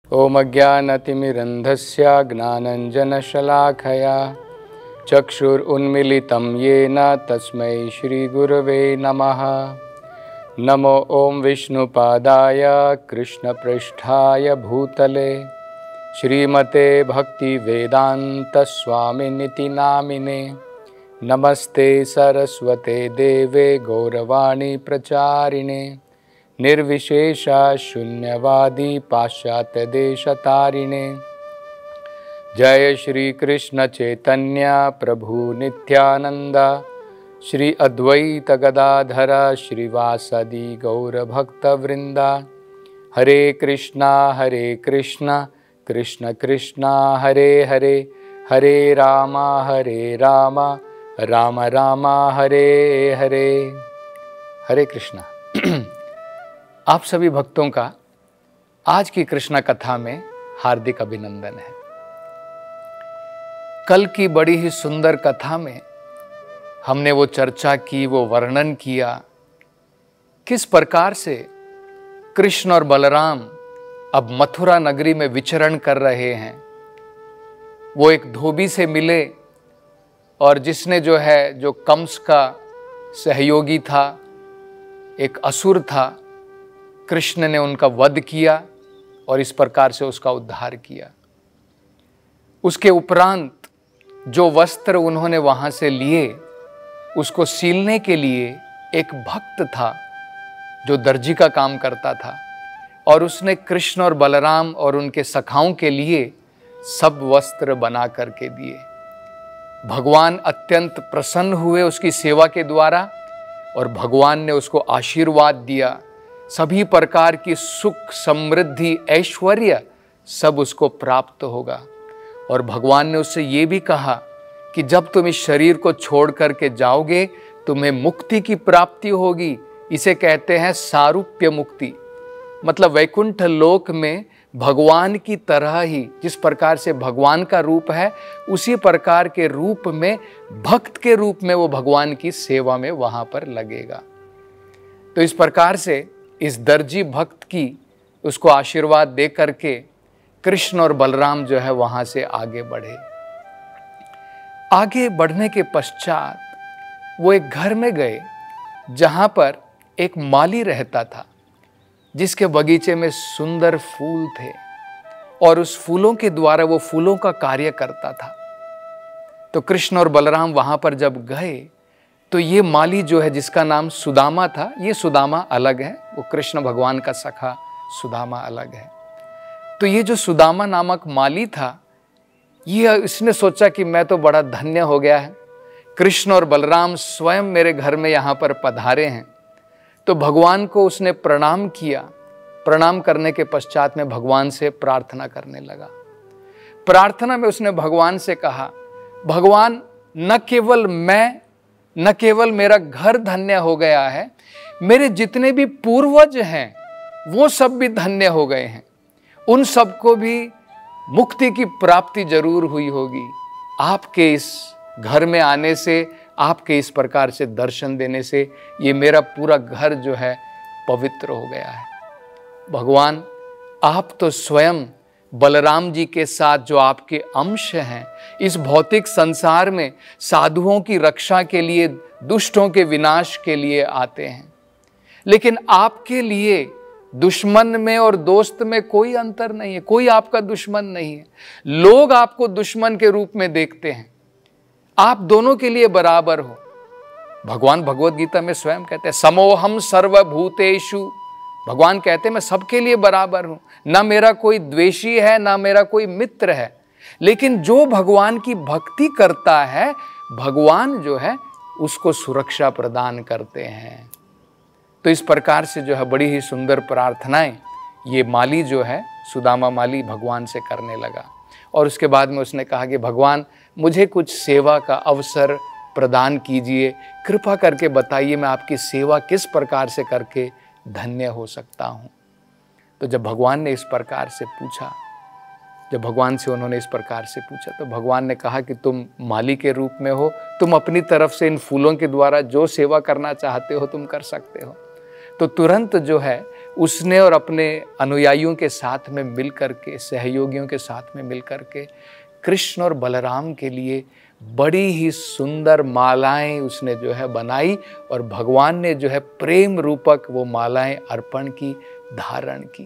ओम अज्ञानतिमिरन्धस्य ज्ञानञ्जनशलाखया चक्षुरुन्मीलितं येन तस्मै श्रीगुरवे नमः। नमो ओम विष्णुपादाय कृष्णपृष्ठाय भूतले श्रीमते भक्तिवेदान्तस्वामिनिति नामिने। नमस्ते सरस्वते देवे गौरवाणी प्रचारिणे निर्विशेषा शून्यवादी पाश्चात्य देशतारिणे। जय श्री कृष्ण चैतन्य प्रभु नित्यानंद श्री अद्वैत गदाधर श्रीवासदि गौर भक्त वृंदा। हरे कृष्णा कृष्ण कृष्णा हरे हरे, हरे राम राम राम हरे हरे। हरे कृष्णा। आप सभी भक्तों का आज की कृष्ण कथा में हार्दिक अभिनंदन है। कल की बड़ी ही सुंदर कथा में हमने वो चर्चा की, वो वर्णन किया किस प्रकार से कृष्ण और बलराम अब मथुरा नगरी में विचरण कर रहे हैं। वो एक धोबी से मिले और जिसने जो कंस का सहयोगी था, एक असुर था, कृष्ण ने उनका वध किया और इस प्रकार से उसका उद्धार किया। उसके उपरांत जो वस्त्र उन्होंने वहां से लिए उसको सीलने के लिए एक भक्त था जो दर्जी का काम करता था और उसने कृष्ण और बलराम और उनके सखाओं के लिए सब वस्त्र बना करके दिए। भगवान अत्यंत प्रसन्न हुए उसकी सेवा के द्वारा और भगवान ने उसको आशीर्वाद दिया। सभी प्रकार की सुख समृद्धि ऐश्वर्य सब उसको प्राप्त होगा। और भगवान ने उससे ये भी कहा कि जब तुम इस शरीर को छोड़ करके जाओगे तुम्हें मुक्ति की प्राप्ति होगी। इसे कहते हैं सारूप्य मुक्ति, मतलब वैकुंठ लोक में भगवान की तरह ही जिस प्रकार से भगवान का रूप है उसी प्रकार के रूप में भक्त के रूप में वो भगवान की सेवा में वहां पर लगेगा। तो इस प्रकार से इस दर्जी भक्त की उसको आशीर्वाद दे करके कृष्ण और बलराम वहां से आगे बढ़े। आगे बढ़ने के पश्चात वो एक घर में गए जहां पर एक माली रहता था जिसके बगीचे में सुंदर फूल थे और उस फूलों के द्वारा वो फूलों का कार्य करता था। तो कृष्ण और बलराम वहां पर जब गए तो ये माली जिसका नाम सुदामा था, ये सुदामा अलग है, वो कृष्ण भगवान का सखा सुदामा अलग है। तो ये जो सुदामा नामक माली था, ये इसने सोचा कि मैं तो बड़ा धन्य हो गया है, कृष्ण और बलराम स्वयं मेरे घर में यहाँ पर पधारे हैं। तो भगवान को उसने प्रणाम किया। प्रणाम करने के पश्चात में भगवान से प्रार्थना करने लगा। प्रार्थना में उसने भगवान से कहा, भगवान न केवल मेरा घर धन्य हो गया है, मेरे जितने भी पूर्वज हैं वो सब भी धन्य हो गए हैं। उन सबको भी मुक्ति की प्राप्ति जरूर हुई होगी। आपके इस घर में आने से, आपके इस प्रकार से दर्शन देने से ये मेरा पूरा घर पवित्र हो गया है। भगवान आप तो स्वयं बलराम जी के साथ जो आपके अंश हैं इस भौतिक संसार में साधुओं की रक्षा के लिए, दुष्टों के विनाश के लिए आते हैं, लेकिन आपके लिए दुश्मन में और दोस्त में कोई अंतर नहीं है, कोई आपका दुश्मन नहीं है। लोग आपको दुश्मन के रूप में देखते हैं, आप दोनों के लिए बराबर हो। भगवान भगवत गीता में स्वयं कहते हैं समोहम सर्वभूतेषु, भगवान कहते हैं मैं सबके लिए बराबर हूं, ना मेरा कोई द्वेषी है ना मेरा कोई मित्र है। लेकिन जो भगवान की भक्ति करता है भगवान उसको सुरक्षा प्रदान करते हैं। तो इस प्रकार से बड़ी ही सुंदर प्रार्थनाएं ये माली सुदामा माली भगवान से करने लगा। और उसके बाद में उसने कहा कि भगवान मुझे कुछ सेवा का अवसर प्रदान कीजिए, कृपा करके बताइए मैं आपकी सेवा किस प्रकार से करके धन्य हो सकता हूँ। तो जब भगवान ने इस प्रकार से पूछा, जब भगवान से उन्होंने इस प्रकार से पूछा तो भगवान ने कहा कि तुम माली के रूप में हो, तुम अपनी तरफ से इन फूलों के द्वारा जो सेवा करना चाहते हो तुम कर सकते हो। तो तुरंत जो है उसने और अपने अनुयायियों के साथ में मिल करके, सहयोगियों के साथ में मिल करके कृष्ण और बलराम के लिए बड़ी ही सुंदर मालाएं उसने जो है बनाई और भगवान ने जो है प्रेम रूपक वो मालाएं अर्पण की, धारण की।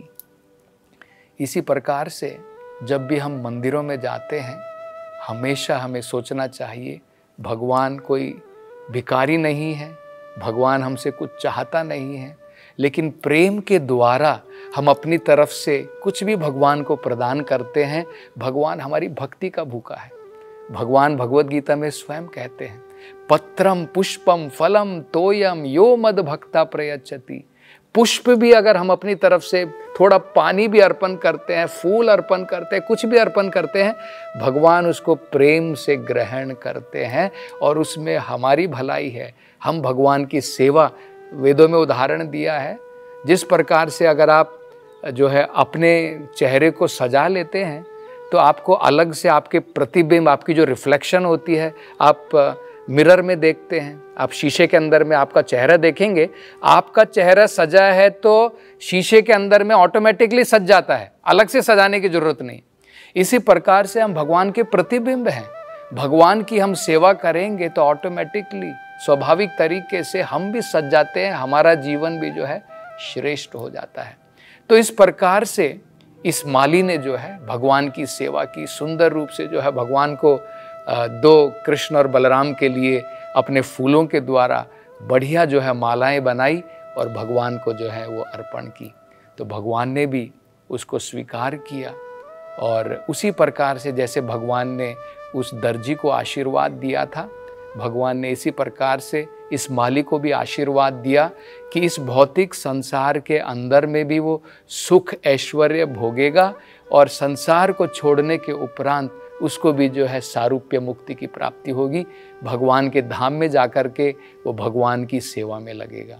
इसी प्रकार से जब भी हम मंदिरों में जाते हैं, हमेशा हमें सोचना चाहिए भगवान कोई भिखारी नहीं है, भगवान हमसे कुछ चाहता नहीं है, लेकिन प्रेम के द्वारा हम अपनी तरफ से कुछ भी भगवान को प्रदान करते हैं। भगवान हमारी भक्ति का भूखा है। भगवान भगवत गीता में स्वयं कहते हैं, पत्रम पुष्पम फलम तोयम यो मद भक्ता प्रयच्छति। पुष्प भी अगर हम अपनी तरफ से थोड़ा पानी भी अर्पण करते हैं, फूल अर्पण करते हैं, कुछ भी अर्पण करते हैं, भगवान उसको प्रेम से ग्रहण करते हैं और उसमें हमारी भलाई है। हम भगवान की सेवा, वेदों में उदाहरण दिया है, जिस प्रकार से अगर आप जो है अपने चेहरे को सजा लेते हैं तो आपको अलग से आपके प्रतिबिंब, आपकी जो रिफ्लेक्शन होती है, आप मिरर में देखते हैं, आप शीशे के अंदर में आपका चेहरा देखेंगे, आपका चेहरा सजा है तो शीशे के अंदर में ऑटोमेटिकली सज जाता है, अलग से सजाने की जरूरत नहीं। इसी प्रकार से हम भगवान के प्रतिबिंब हैं। भगवान की हम सेवा करेंगे तो ऑटोमेटिकली स्वाभाविक तरीके से हम भी सज जाते हैं, हमारा जीवन भी जो है श्रेष्ठ हो जाता है। तो इस प्रकार से इस माली ने जो है भगवान की सेवा की, सुंदर रूप से जो है भगवान को दो कृष्ण और बलराम के लिए अपने फूलों के द्वारा बढ़िया जो है मालाएं बनाई और भगवान को जो है वो अर्पण की। तो भगवान ने भी उसको स्वीकार किया और उसी प्रकार से जैसे भगवान ने उस दर्जी को आशीर्वाद दिया था, भगवान ने इसी प्रकार से इस माली को भी आशीर्वाद दिया कि इस भौतिक संसार के अंदर में भी वो सुख ऐश्वर्य भोगेगा और संसार को छोड़ने के उपरांत उसको भी जो है सारूप्य मुक्ति की प्राप्ति होगी। भगवान के धाम में जाकर के वो भगवान की सेवा में लगेगा।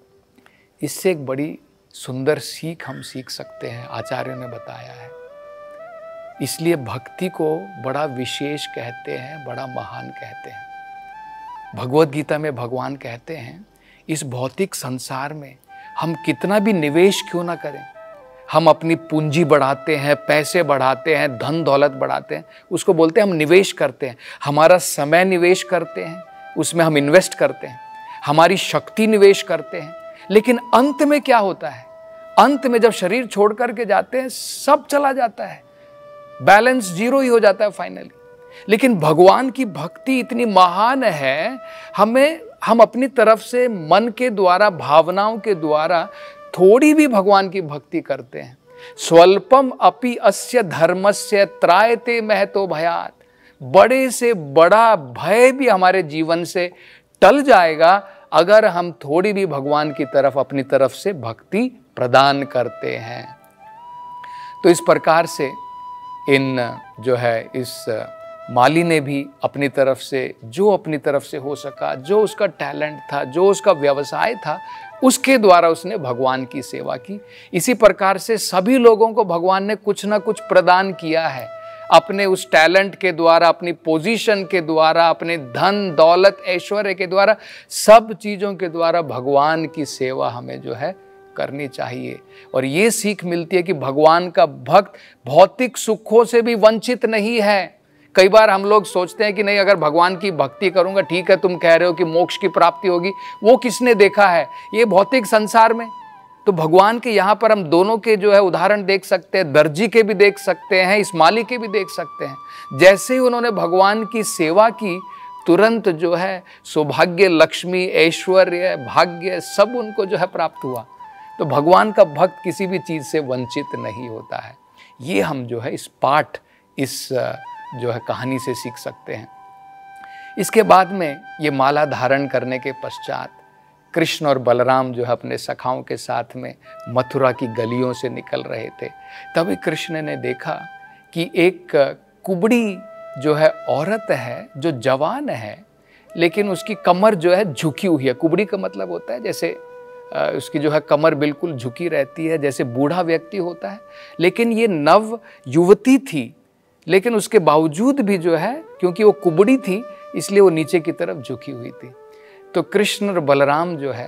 इससे एक बड़ी सुंदर सीख हम सीख सकते हैं, आचार्य ने बताया है। इसलिए भक्ति को बड़ा विशेष कहते हैं, बड़ा महान कहते हैं। भगवत गीता में भगवान कहते हैं, इस भौतिक संसार में हम कितना भी निवेश क्यों ना करें, हम अपनी पूंजी बढ़ाते हैं, पैसे बढ़ाते हैं, धन दौलत बढ़ाते हैं, उसको बोलते हैं हम निवेश करते हैं। हमारा समय निवेश करते हैं, उसमें हम इन्वेस्ट करते हैं, हमारी शक्ति निवेश करते हैं, लेकिन अंत में क्या होता है? अंत में जब शरीर छोड़ करके जाते हैं, सब चला जाता है, बैलेंस जीरो ही हो जाता है फाइनली। लेकिन भगवान की भक्ति इतनी महान है, हम अपनी तरफ से मन के द्वारा, भावनाओं के द्वारा थोड़ी भी भगवान की भक्ति करते हैं। स्वल्पम अपि अस्य धर्मस्य त्रायते महतो भयात्। बड़े से बड़ा भय भी हमारे जीवन से टल जाएगा अगर हम थोड़ी भी भगवान की तरफ अपनी तरफ से भक्ति प्रदान करते हैं। तो इस प्रकार से इस माली ने भी अपनी तरफ से जो अपनी तरफ से हो सका, जो उसका टैलेंट था, जो उसका व्यवसाय था, उसके द्वारा उसने भगवान की सेवा की। इसी प्रकार से सभी लोगों को भगवान ने कुछ ना कुछ प्रदान किया है, अपने उस टैलेंट के द्वारा, अपनी पोजीशन के द्वारा, अपने धन दौलत ऐश्वर्य के द्वारा, सब चीज़ों के द्वारा भगवान की सेवा हमें जो है करनी चाहिए। और ये सीख मिलती है कि भगवान का भक्त भौतिक सुखों से भी वंचित नहीं है। कई बार हम लोग सोचते हैं कि नहीं, अगर भगवान की भक्ति करूंगा, ठीक है तुम कह रहे हो कि मोक्ष की प्राप्ति होगी, वो किसने देखा है ये भौतिक संसार में? तो भगवान के यहाँ पर हम दोनों के जो है उदाहरण देख सकते हैं, दर्जी के भी देख सकते हैं, इस माली के भी देख सकते हैं। जैसे ही उन्होंने भगवान की सेवा की, तुरंत जो है सौभाग्य, लक्ष्मी, ऐश्वर्य, भाग्य सब उनको जो है प्राप्त हुआ। तो भगवान का भक्त किसी भी चीज़ से वंचित नहीं होता है। ये हम जो है इस पाठ, इस जो है कहानी से सीख सकते हैं। इसके बाद में ये माला धारण करने के पश्चात कृष्ण और बलराम जो है अपने सखाओं के साथ में मथुरा की गलियों से निकल रहे थे। तभी कृष्ण ने देखा कि एक कुबड़ी जो है औरत है, जो जवान है, लेकिन उसकी कमर जो है झुकी हुई है। कुबड़ी का मतलब होता है जैसे उसकी जो है कमर बिल्कुल झुकी रहती है, जैसे बूढ़ा व्यक्ति होता है। लेकिन ये नव युवती थी, लेकिन उसके बावजूद भी जो है, क्योंकि वो कुबड़ी थी, इसलिए वो नीचे की तरफ झुकी हुई थी। तो कृष्ण और बलराम जो है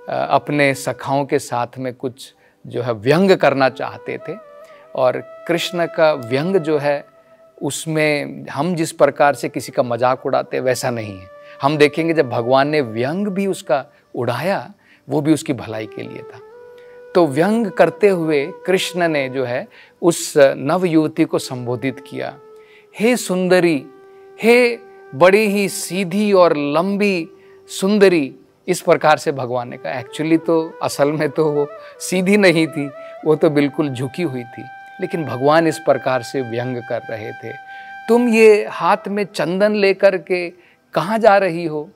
अपने सखाओं के साथ में कुछ जो है व्यंग करना चाहते थे। और कृष्ण का व्यंग जो है उसमें हम जिस प्रकार से किसी का मजाक उड़ाते वैसा नहीं है। हम देखेंगे जब भगवान ने व्यंग भी उसका उड़ाया वो भी उसकी भलाई के लिए था। तो व्यंग करते हुए कृष्ण ने जो है उस नव युवती को संबोधित किया, हे सुंदरी, हे बड़ी ही सीधी और लंबी सुंदरी। इस प्रकार से भगवान ने कहा। एक्चुअली तो असल में तो वो सीधी नहीं थी, वो तो बिल्कुल झुकी हुई थी, लेकिन भगवान इस प्रकार से व्यंग कर रहे थे, तुम ये हाथ में चंदन लेकर के कहाँ जा रही हो?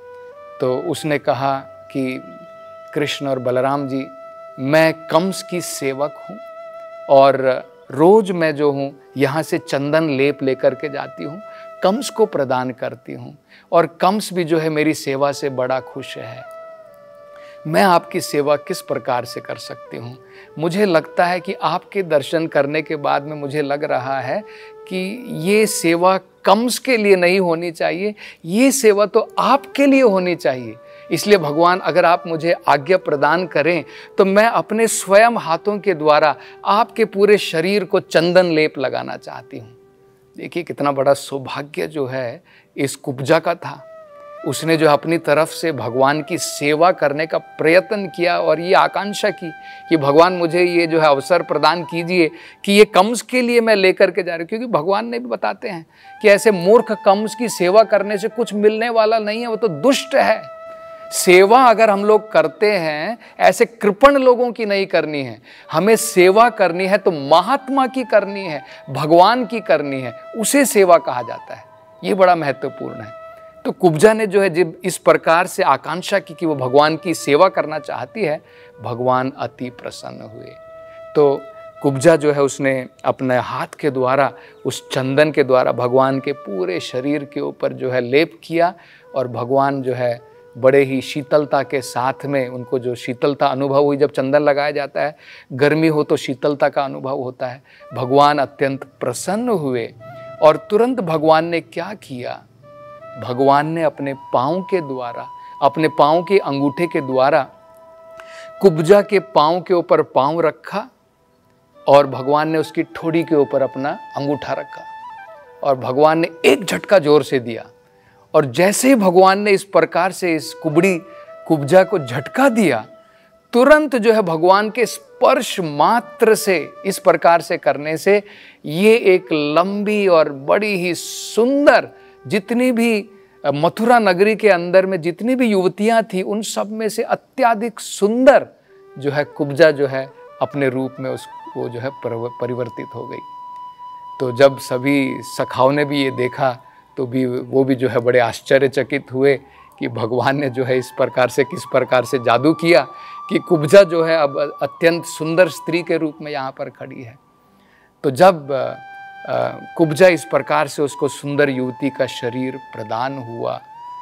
तो उसने कहा कि कृष्ण और बलराम जी, मैं कंस की सेवक हूँ और रोज मैं जो हूँ यहाँ से चंदन लेप लेकर के जाती हूँ, कंस को प्रदान करती हूँ और कंस भी जो है मेरी सेवा से बड़ा खुश है। मैं आपकी सेवा किस प्रकार से कर सकती हूँ? मुझे लगता है कि आपके दर्शन करने के बाद में मुझे लग रहा है कि ये सेवा कंस के लिए नहीं होनी चाहिए, ये सेवा तो आपके लिए होनी चाहिए। इसलिए भगवान अगर आप मुझे आज्ञा प्रदान करें तो मैं अपने स्वयं हाथों के द्वारा आपके पूरे शरीर को चंदन लेप लगाना चाहती हूँ। देखिए कितना बड़ा सौभाग्य जो है इस कुब्जा का था। उसने जो अपनी तरफ से भगवान की सेवा करने का प्रयत्न किया और ये आकांक्षा की कि भगवान मुझे ये जो है अवसर प्रदान कीजिए कि ये कंस के लिए मैं लेकर के जा रही हूँ। क्योंकि भगवान ने भी बताते हैं कि ऐसे मूर्ख कंस की सेवा करने से कुछ मिलने वाला नहीं है, वो तो दुष्ट है। सेवा अगर हम लोग करते हैं ऐसे कृपण लोगों की नहीं करनी है, हमें सेवा करनी है तो महात्मा की करनी है, भगवान की करनी है, उसे सेवा कहा जाता है। ये बड़ा महत्वपूर्ण है। तो कुब्जा ने जो है जब इस प्रकार से आकांक्षा की कि वो भगवान की सेवा करना चाहती है, भगवान अति प्रसन्न हुए। तो कुब्जा जो है उसने अपने हाथ के द्वारा उस चंदन के द्वारा भगवान के पूरे शरीर के ऊपर जो है लेप किया और भगवान जो है बड़े ही शीतलता के साथ में, उनको जो शीतलता अनुभव हुई जब चंदन लगाया जाता है, गर्मी हो तो शीतलता का अनुभव होता है। भगवान अत्यंत प्रसन्न हुए और तुरंत भगवान ने क्या किया? भगवान ने अपने पाँव के द्वारा, अपने पाँव के अंगूठे के द्वारा कुब्जा के पाँव के ऊपर पाँव रखा और भगवान ने उसकी ठोड़ी के ऊपर अपना अंगूठा रखा और भगवान ने एक झटका जोर से दिया। और जैसे ही भगवान ने इस प्रकार से इस कुब्जा को झटका दिया, तुरंत जो है भगवान के स्पर्श मात्र से, इस प्रकार से करने से ये एक लंबी और बड़ी ही सुंदर, जितनी भी मथुरा नगरी के अंदर में जितनी भी युवतियां थी उन सब में से अत्यधिक सुंदर जो है कुब्जा जो है अपने रूप में उसको जो है परिवर्तित हो गई। तो जब सभी सखाओं ने भी ये देखा तो भी वो भी जो है बड़े आश्चर्यचकित हुए कि भगवान ने जो है इस प्रकार से किस प्रकार से जादू किया कि कुब्जा जो है अब अत्यंत सुंदर स्त्री के रूप में यहाँ पर खड़ी है। तो जब कुब्जा इस प्रकार से उसको सुंदर युवती का शरीर प्रदान हुआ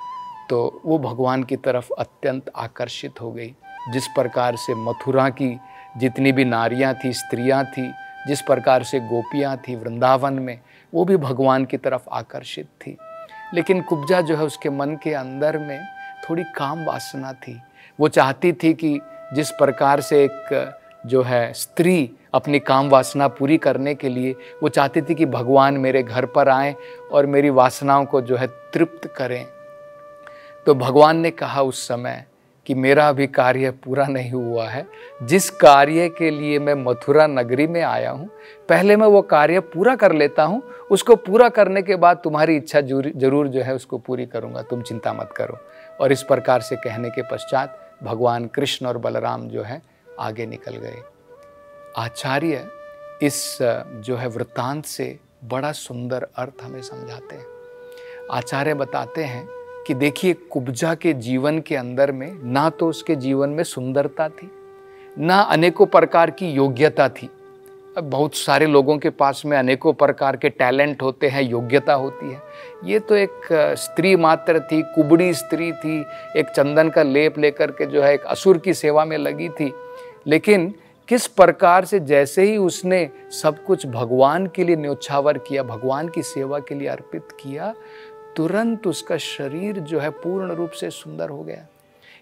तो वो भगवान की तरफ अत्यंत आकर्षित हो गई। जिस प्रकार से मथुरा की जितनी भी नारियां थी, स्त्रियां थी, जिस प्रकार से गोपियां थी वृंदावन में, वो भी भगवान की तरफ आकर्षित थी। लेकिन कुब्जा जो है उसके मन के अंदर में थोड़ी काम वासना थी। वो चाहती थी कि जिस प्रकार से एक जो है स्त्री अपनी काम वासना पूरी करने के लिए वो चाहती थी कि भगवान मेरे घर पर आएं और मेरी वासनाओं को जो है तृप्त करें। तो भगवान ने कहा उस समय कि मेरा अभी कार्य पूरा नहीं हुआ है, जिस कार्य के लिए मैं मथुरा नगरी में आया हूँ पहले मैं वो कार्य पूरा कर लेता हूँ, उसको पूरा करने के बाद तुम्हारी इच्छा जरूर जो है उसको पूरी करूँगा, तुम चिंता मत करो। और इस प्रकार से कहने के पश्चात भगवान कृष्ण और बलराम जो है आगे निकल गए। आचार्य इस जो है वृत्तांत से बड़ा सुंदर अर्थ हमें समझाते हैं। आचार्य बताते हैं कि देखिए कुब्जा के जीवन के अंदर में ना तो उसके जीवन में सुंदरता थी, ना अनेकों प्रकार की योग्यता थी। अब बहुत सारे लोगों के पास में अनेकों प्रकार के टैलेंट होते हैं, योग्यता होती है। ये तो एक स्त्री मात्र थी, कुबड़ी स्त्री थी, एक चंदन का लेप लेकर के जो है एक असुर की सेवा में लगी थी। लेकिन किस प्रकार से जैसे ही उसने सब कुछ भगवान के लिए न्योछावर किया, भगवान की सेवा के लिए अर्पित किया, तुरंत उसका शरीर जो है पूर्ण रूप से सुंदर हो गया।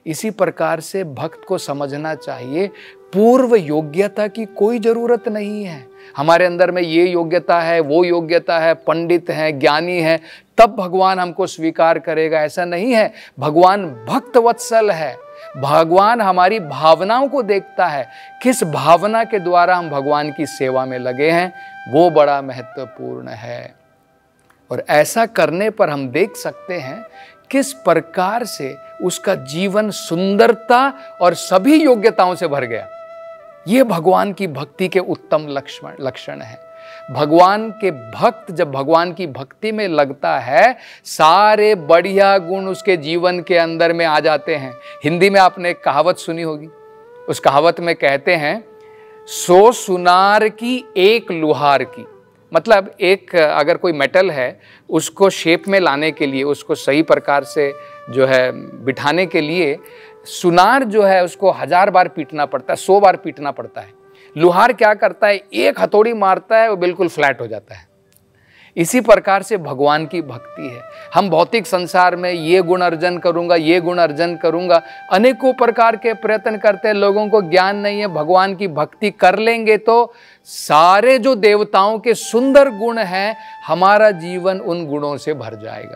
इसी प्रकार से भक्त को समझना चाहिए पूर्व योग्यता की कोई जरूरत नहीं है। हमारे अंदर में ये योग्यता है, वो योग्यता है, पंडित है, ज्ञानी है, तब भगवान हमको स्वीकार करेगा, ऐसा नहीं है। भगवान भक्त वत्सल है। भगवान हमारी भावनाओं को देखता है, किस भावना के द्वारा हम भगवान की सेवा में लगे हैं, वो बड़ा महत्वपूर्ण है। और ऐसा करने पर हम देख सकते हैं किस प्रकार से उसका जीवन सुंदरता और सभी योग्यताओं से भर गया। ये भगवान की भक्ति के उत्तम लक्षण है। भगवान के भक्त जब भगवान की भक्ति में लगता है, सारे बढ़िया गुण उसके जीवन के अंदर में आ जाते हैं। हिंदी में आपने एक कहावत सुनी होगी। उस कहावत में कहते हैं, 100 सुनार की एक लुहार की। मतलब एक अगर कोई मेटल है, उसको शेप में लाने के लिए, उसको सही प्रकार से जो है बिठाने के लिए सुनार जो है उसको 1000 बार पीटना पड़ता है, 100 बार पीटना पड़ता है। लुहार क्या करता है, एक हथौड़ी मारता है, वो बिल्कुल फ्लैट हो जाता है। इसी प्रकार से भगवान की भक्ति है। हम भौतिक संसार में ये गुण अर्जन करूंगा, ये गुण अर्जन करूंगा, अनेकों प्रकार के प्रयत्न करते हैं। लोगों को ज्ञान नहीं है। भगवान की भक्ति कर लेंगे तो सारे जो देवताओं के सुंदर गुण हैं, हमारा जीवन उन गुणों से भर जाएगा।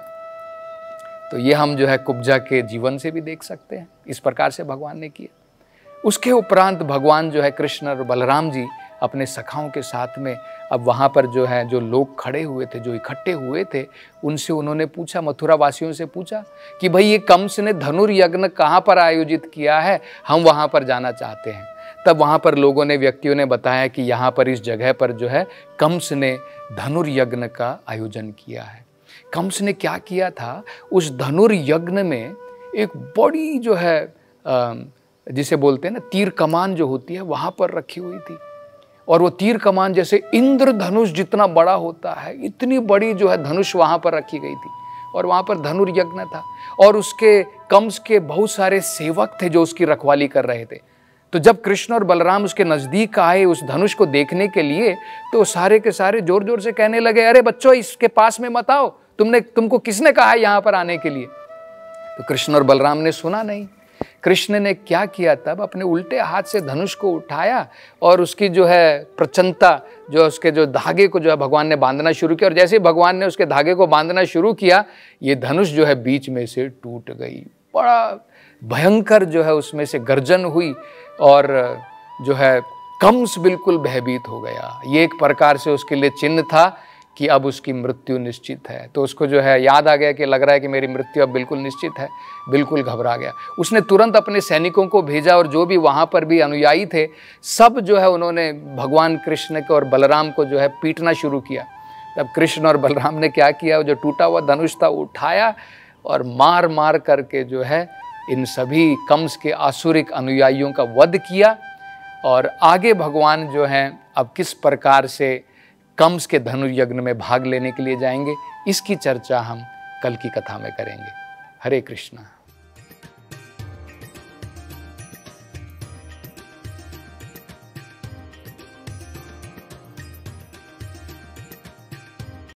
तो ये हम जो है कुब्जा के जीवन से भी देख सकते हैं। इस प्रकार से भगवान ने किया। उसके उपरांत भगवान जो है कृष्ण और बलराम जी अपने सखाओं के साथ में अब वहाँ पर जो है जो लोग खड़े हुए थे, जो इकट्ठे हुए थे, उनसे उन्होंने पूछा, मथुरा वासियों से पूछा कि भाई ये कंस ने धनुर्यज्ञ कहाँ पर आयोजित किया है, हम वहाँ पर जाना चाहते हैं। तब वहाँ पर लोगों ने, व्यक्तियों ने बताया कि यहाँ पर इस जगह पर जो है कंस ने धनुर्यज्ञ का आयोजन किया है। कंस ने क्या किया था, उस धनुर्यज्ञ में एक बड़ी जो है जिसे बोलते हैं ना तीर कमान जो होती है, वहाँ पर रखी हुई थी। और वो तीर कमान जैसे इंद्रधनुष जितना बड़ा होता है, इतनी बड़ी जो है धनुष वहाँ पर रखी गई थी। और वहाँ पर धनुर्यज्ञ था। और उसके कंस के बहुत सारे सेवक थे जो उसकी रखवाली कर रहे थे। तो जब कृष्ण और बलराम उसके नज़दीक आए उस धनुष को देखने के लिए, तो सारे के सारे जोर जोर से कहने लगे, अरे बच्चों इसके पास में मत आओ, तुमको किसने कहा है यहाँ पर आने के लिए। तो कृष्ण और बलराम ने सुना नहीं। कृष्ण ने क्या किया, तब अपने उल्टे हाथ से धनुष को उठाया और उसकी जो है प्रचन्नता, जो उसके जो धागे को जो है भगवान ने बांधना शुरू किया। और जैसे भगवान ने उसके धागे को बांधना शुरू किया, ये धनुष जो है बीच में से टूट गई। बड़ा भयंकर जो है उसमें से गर्जन हुई और जो है कंस बिल्कुल भयभीत हो गया। ये एक प्रकार से उसके लिए चिन्ह था कि अब उसकी मृत्यु निश्चित है। तो उसको जो है याद आ गया कि लग रहा है कि मेरी मृत्यु अब बिल्कुल निश्चित है। बिल्कुल घबरा गया। उसने तुरंत अपने सैनिकों को भेजा और जो भी वहाँ पर भी अनुयायी थे, सब जो है उन्होंने भगवान कृष्ण को और बलराम को जो है पीटना शुरू किया। तब कृष्ण और बलराम ने क्या किया, जो टूटा हुआ धनुष था उठाया और मार मार करके जो है इन सभी कंस के आसुरिक अनुयायियों का वध किया। और आगे भगवान जो हैं अब किस प्रकार से कंस के धनुर्यज्ञ में भाग लेने के लिए जाएंगे, इसकी चर्चा हम कल की कथा में करेंगे। हरे कृष्णा।